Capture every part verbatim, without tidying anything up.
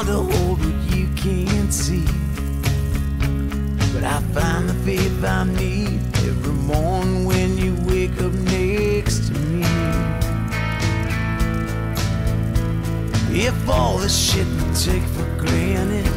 to hold what you can't see, but I find the faith I need every morning when you wake up next to me. If all the shit we take for granted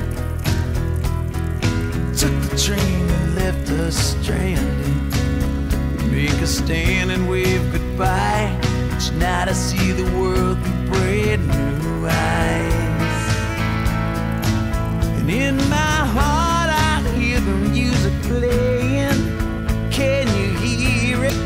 took the train and left us stranded, make a stand and wave goodbye. Each night I see the world through brand new eyes, and in my heart I hear the music playing. Can you hear it?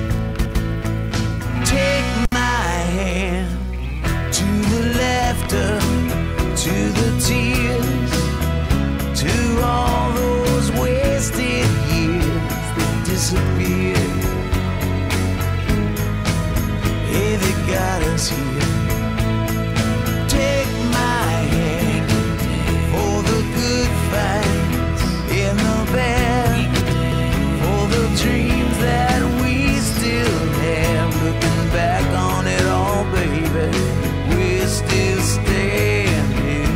Take my hand to the laughter, to the tears, to all those wasted years that disappeared. Hey, they got us here. Take my hand for the good fights and the bad, for the dreams that we still have. Looking back on it all, baby, we're still standing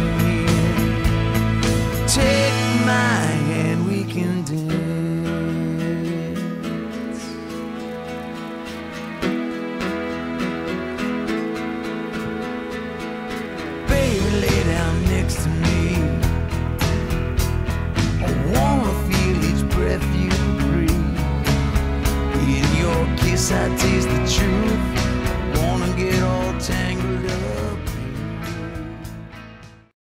here. Take my hand, we can dance. Baby, lay down next to me. I wanna feel each breath you breathe. In your kiss I taste the truth.